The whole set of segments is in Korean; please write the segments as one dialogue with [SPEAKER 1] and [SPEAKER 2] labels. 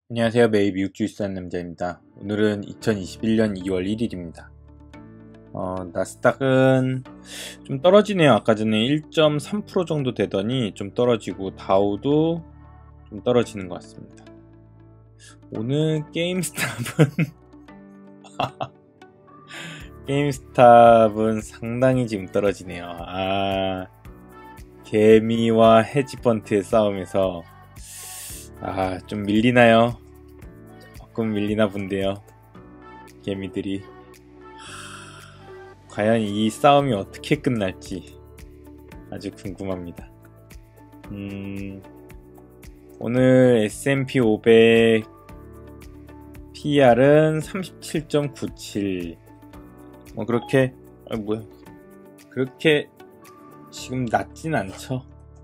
[SPEAKER 1] 안녕하세요. 매일 미국 주식 사는 남자입니다. 오늘은 2021년 2월 1일입니다. 나스닥은 좀 떨어지네요. 아까 전에 1.3% 정도 되더니 좀 떨어지고 다우도 좀 떨어지는 것 같습니다. 오늘 게임스탑은 상당히 지금 떨어지네요. 개미와 헤지펀트의 싸움에서 좀 밀리나요? 조금 밀리나 본데요. 개미들이. 과연 이 싸움이 어떻게 끝날지 아주 궁금합니다. 오늘 S&P 500 PER은 37.97. 그렇게 지금 낮진 않죠.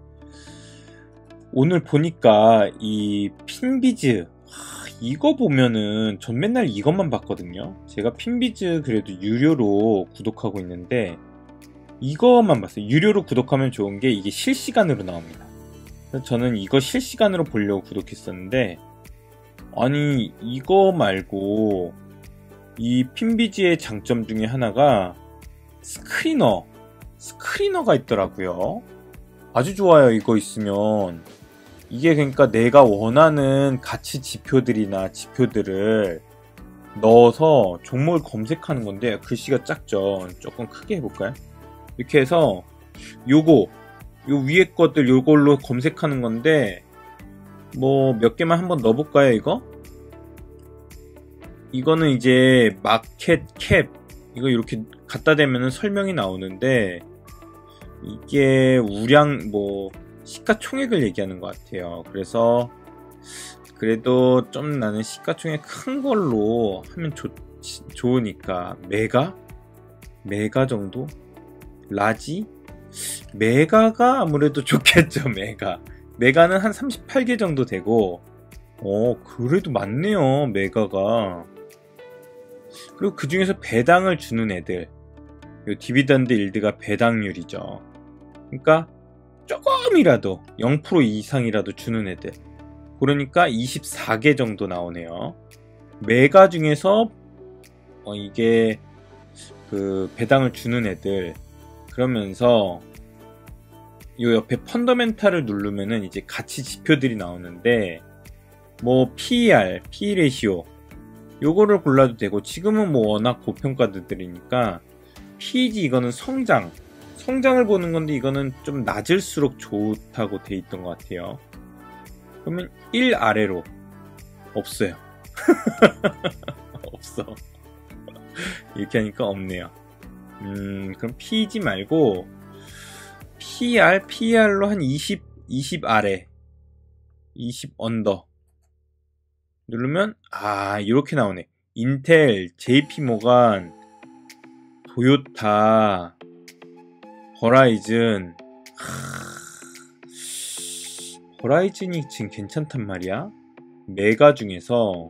[SPEAKER 1] 오늘 보니까 이 핀비즈 이거 보면은 전 맨날 이것만 봤거든요. 제가 핀비즈 그래도 유료로 구독하고 있는데 이것만 봤어요. 유료로 구독하면 좋은 게 이게 실시간으로 나옵니다. 그래서 저는 이거 실시간으로 보려고 구독했었는데 아니 이거 말고 이 핀비즈의 장점 중에 하나가 스크리너가 있더라고요. 아주 좋아요. 이거 있으면 이게 그러니까 내가 원하는 가치 지표들을 넣어서 종목을 검색하는 건데 글씨가 작죠. 조금 크게 해볼까요? 이렇게 해서 요 위에 것들 요걸로 검색하는 건데 뭐 몇 개만 한번 넣어볼까요? 이거는 이제 마켓 캡 이거 이렇게 갖다 대면은 설명이 나오는데 이게 우량 시가총액을 얘기하는 것 같아요. 그래서 그래도 좀 나는 시가총액 큰 걸로 하면 좋으니까 메가 정도? 라지? 메가가 아무래도 좋겠죠. 메가는 한 38개 정도 되고 그래도 많네요. 메가가. 그리고 그 중에서 배당을 주는 애들 요 디비던드 일드가 배당률이죠. 그러니까 조금이라도 0% 이상이라도 주는 애들 그러니까 24개 정도 나오네요. 메가 중에서 이게 그 배당을 주는 애들 그러면서 요 옆에 펀더멘탈을 누르면은 이제 가치 지표들이 나오는데 뭐 PER, P 레시오 요거를 골라도 되고 지금은 뭐 워낙 고평가들이니까 PEG 이거는 성장을 보는 건데 이거는 좀 낮을수록 좋다고 돼 있던 것 같아요. 그러면 1 아래로 없어요. 없어. 이렇게 하니까 없네요. 그럼 PEG 말고 PER로 한 20 아래 20 언더 누르면 이렇게 나오네. 인텔, JP모간, 토요타, 호라이즌. 호라이즌이 지금 괜찮단 말이야. 메가 중에서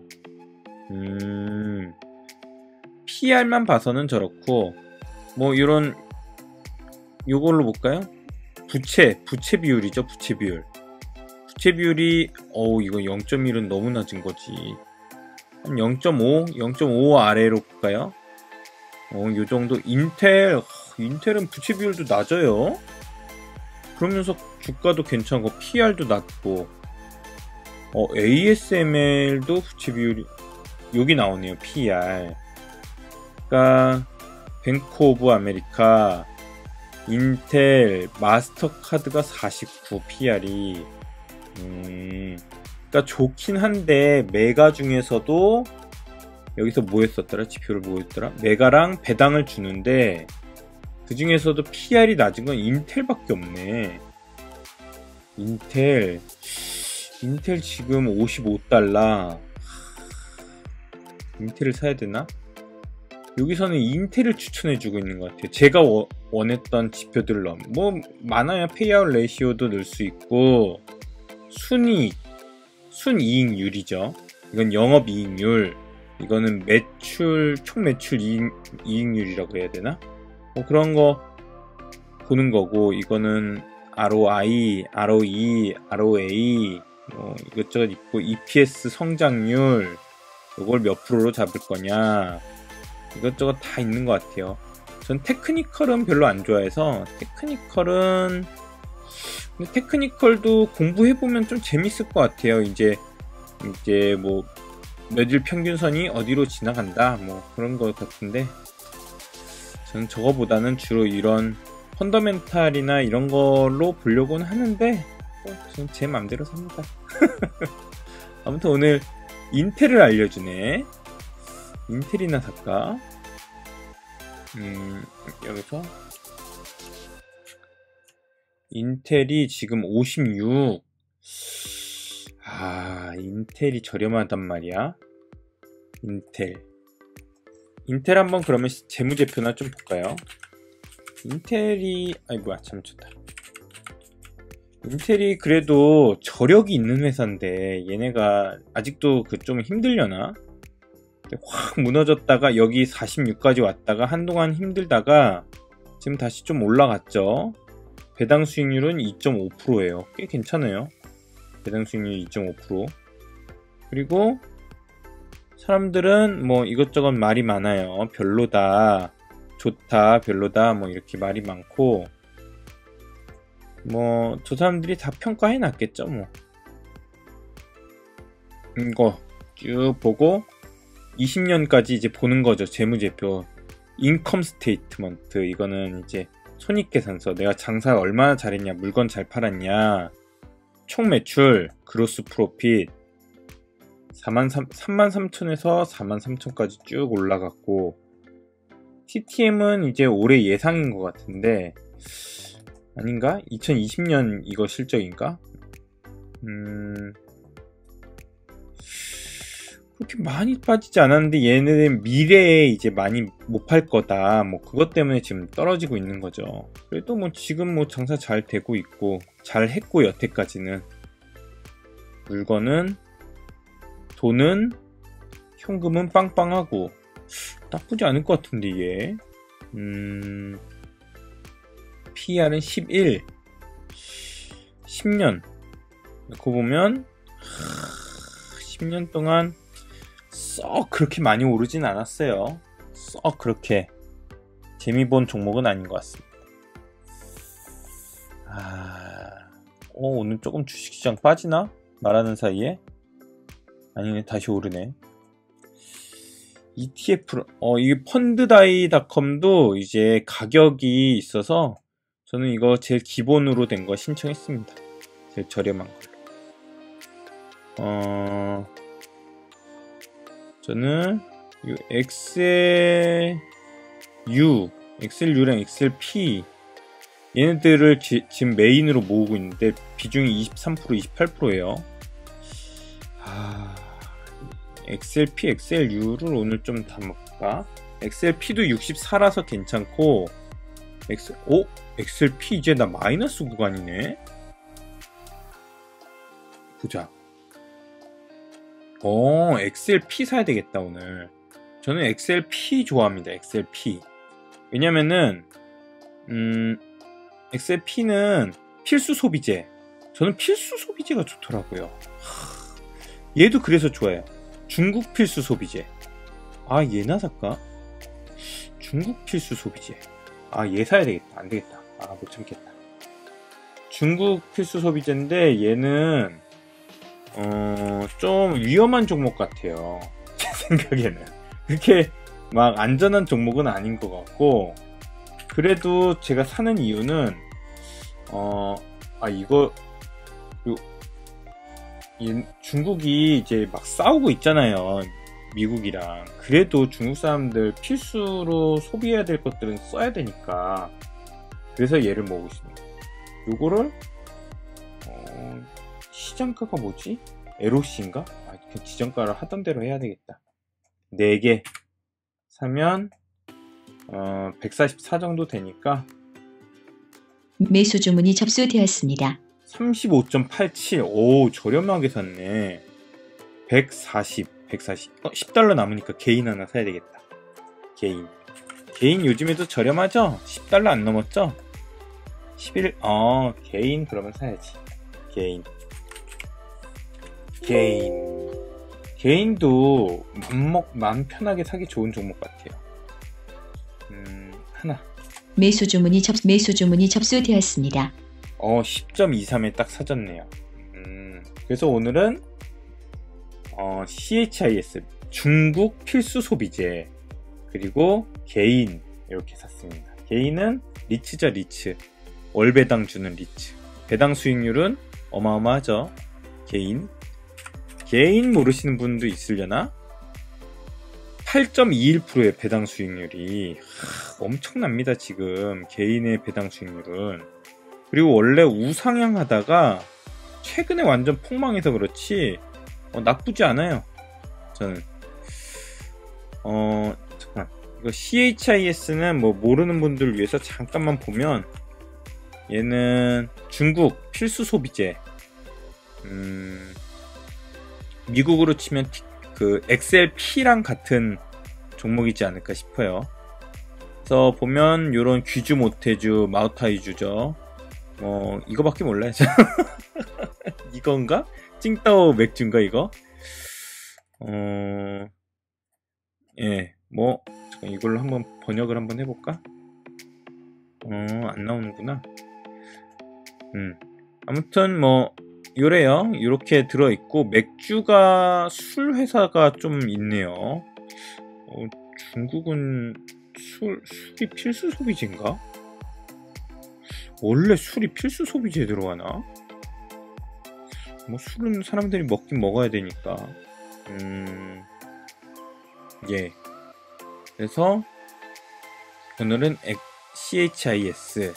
[SPEAKER 1] PR만 봐서는 저렇고 뭐 이런 요걸로 볼까요? 부채 비율이죠. 부채 비율이 이거 0.1은 너무 낮은 거지. 한 0.5 아래로 볼까요? 요 정도. 인텔은 부채 비율도 낮아요. 그러면서 주가도 괜찮고 PR도 낮고 ASML도 부채 비율이 여기 나오네요. PER. 그러니까 뱅크 오브 아메리카, 인텔, 마스터카드가 49 PR이 그러니까 좋긴 한데 메가 중에서도 여기서 뭐 했었더라? 지표를 뭐 했더라? 메가랑 배당을 주는데 그 중에서도 PR이 낮은 건 인텔밖에 없네. 인텔 지금 55달러. 인텔을 사야 되나? 여기서는 인텔을 추천해주고 있는 것 같아요. 제가 원했던 지표들을 뭐 많아요. 페이아웃 레시오도 넣을 수 있고 순이익률이죠. 이건 영업이익률. 이거는 총 매출 이익률이라고 해야 되나? 그런 거 보는 거고, 이거는 ROI, ROE, ROA, 뭐 이것저것 있고 EPS 성장률 이걸 몇 프로로 잡을 거냐 이것저것 다 있는 것 같아요. 전 테크니컬은 별로 안 좋아해서 테크니컬도 공부해보면 좀 재밌을 것 같아요. 이제 뭐 며칠 평균선이 어디로 지나간다 뭐 그런 것 같은데 저는 저거보다는 주로 이런 펀더멘탈이나 이런 걸로 보려고는 하는데 저는 제 맘대로 삽니다. 아무튼 오늘 인텔을 알려주네. 인텔이나 살까? 여기서 인텔이 지금 56. 인텔이 저렴하단 말이야. 인텔 한번 그러면 재무제표나 좀 볼까요? 인텔이 잘못쳤다. 인텔이 그래도 저력이 있는 회사인데 얘네가 아직도 좀 힘들려나? 확 무너졌다가 여기 46까지 왔다가 한동안 힘들다가 지금 다시 좀 올라갔죠. 배당 수익률은 2.5%예요. 꽤 괜찮아요. 배당 수익률 2.5%. 그리고 사람들은 뭐 이것저것 말이 많아요. 별로다, 좋다, 별로다 뭐 이렇게 말이 많고 뭐 저 사람들이 다 평가해 놨겠죠. 뭐 이거 쭉 보고 20년까지 이제 보는 거죠. 재무제표 인컴 스테이트먼트. 이거는 이제 손익계산서. 내가 장사 얼마나 잘했냐, 물건 잘 팔았냐, 총 매출, 그로스 프로핏 33,000에서 43,000까지 쭉 올라갔고 TTM은 이제 올해 예상인 것 같은데 아닌가? 2020년 이거 실적인가? 그렇게 많이 빠지지 않았는데 얘네는 미래에 이제 많이 못 팔 거다 뭐 그것 때문에 지금 떨어지고 있는 거죠. 그래도 뭐 지금 뭐 장사 잘 되고 있고 잘 했고 여태까지는 물건은 돈은 현금은 빵빵하고 나쁘지 않을 것 같은데 얘 PER은 11 10년 놓고 보면 10년 동안 썩 그렇게 많이 오르진 않았어요. 썩 그렇게 재미본 종목은 아닌 것 같습니다. 오늘 조금 주식시장 빠지나? 말하는 사이에? 아니네, 다시 오르네. ETF, 이게 펀드다이닷컴도 이제 가격이 있어서 저는 이거 제일 기본으로 된 거 신청했습니다. 제일 저렴한 걸로. 저는 이 엑셀U랑 엑셀P 얘네들을 지금 메인으로 모으고 있는데 비중이 23%, 28%예요. 엑셀P, 엑셀U를 오늘 좀 담아볼까? 엑셀P도 64라서 괜찮고 엑셀P 이제 나 마이너스 구간이네? 보자. 엑셀P 사야 되겠다 오늘. 저는 엑셀P 좋아합니다. 엑셀P. 왜냐면은 엑셀P는 필수 소비재. 저는 필수 소비재가 좋더라고요. 얘도 그래서 좋아요. 중국 필수 소비재. 얘나 살까? 중국 필수 소비재. 얘 사야 되겠다. 안 되겠다. 못 참겠다. 중국 필수 소비재인데 얘는 좀 위험한 종목 같아요. 제 생각에는. 그렇게 막 안전한 종목은 아닌 것 같고 그래도 제가 사는 이유는 중국이 이제 막 싸우고 있잖아요. 미국이랑. 그래도 중국 사람들 필수로 소비해야 될 것들은 써야 되니까 그래서 얘를 모으고 있습니다. 요거를 시장가가 뭐지? LOC인가? 지정가를 하던 대로 해야 되겠다. 4개 사면 144 정도 되니까
[SPEAKER 2] 매수 주문이 접수되었습니다.
[SPEAKER 1] 35.87. 오, 저렴하게 샀네. 140 10달러 남으니까 개인 하나 사야 되겠다. 개인 요즘에도 저렴하죠? 10달러 안 넘었죠? 11. 개인 그러면 사야지. 개인 개인도 마음 편하게 사기 좋은 종목 같아요. 하나.
[SPEAKER 2] 매수 주문이 접수되었습니다.
[SPEAKER 1] 10.23에 딱 사졌네요. 그래서 오늘은 CHIS 중국 필수 소비재 그리고 개인 이렇게 샀습니다. 개인은 리츠죠, 리츠. 월 배당 주는 리츠. 배당 수익률은 어마어마하죠. 개인 모르시는 분도 있으려나? 8.21%의 배당 수익률이 엄청납니다. 지금 개인의 배당 수익률은. 그리고 원래 우상향 하다가 최근에 완전 폭망해서 그렇지 나쁘지 않아요. 저는 잠깐, 이거 CHIS는 뭐 모르는 분들을 위해서 잠깐만 보면, 얘는 중국 필수 소비재, 미국으로 치면 그 XLP랑 같은 종목이지 않을까 싶어요. 그래서 보면 요런 귀주 모태주 마오타이주죠. 이거밖에 몰라요. 이건가? 찡따오 맥주인가 이거? 예, 잠깐 이걸로 한번 번역을 한번 해볼까? 안 나오는구나. 아무튼 요래요. 이렇게 들어있고, 맥주가 술 회사가 좀 있네요. 중국은 술이 필수 소비재인가? 원래 술이 필수 소비재에 들어가나? 술은 사람들이 먹긴 먹어야 되니까. 예. 그래서 오늘은 CHIS,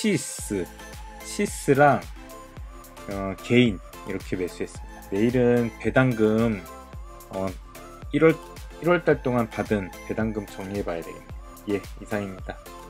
[SPEAKER 1] 치스랑 개인 이렇게 매수했습니다. 내일은 배당금 1월달 동안 받은 배당금 정리해봐야 되겠네요. 예, 이상입니다.